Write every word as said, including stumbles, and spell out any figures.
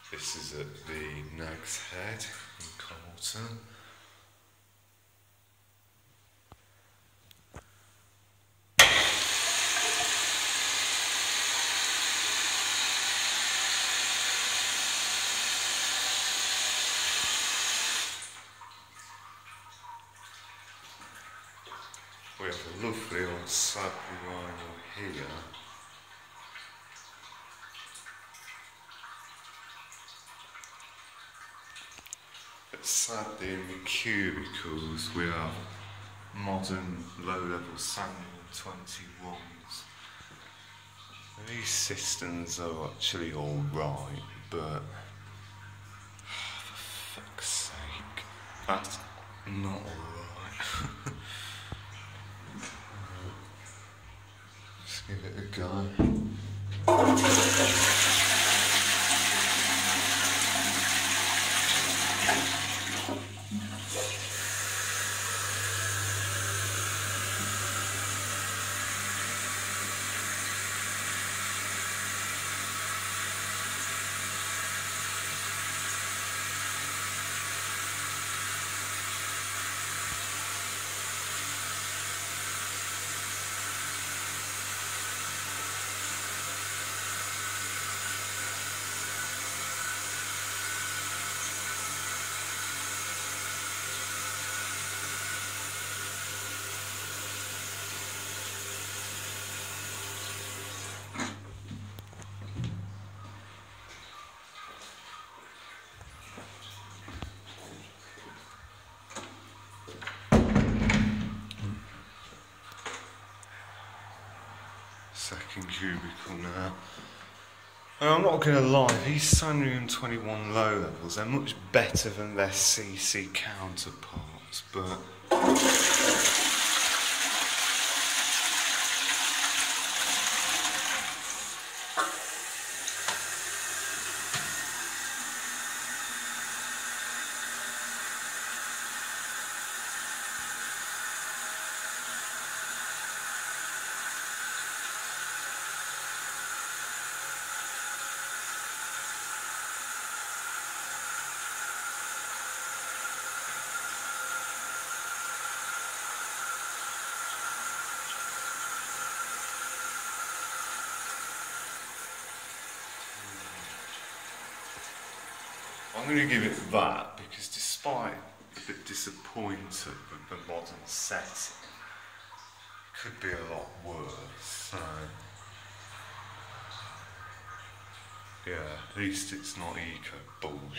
This is at the Nag's Head in Carlton. We have a lovely old slab vinyl here. But sadly in the cubicles we have modern low-level Samuel twenty-ones. These cisterns are actually alright, but for fuck's sake, that's not alright. Let's give it a go. Second cubicle now. And I'm not going to lie, these Sanrium twenty-one low levels, they're much better than their C C counterparts, but I'm going to give it that because despite a bit disappointed with the modern setting, it could be a lot worse. So, yeah, at least it's not eco bullshit.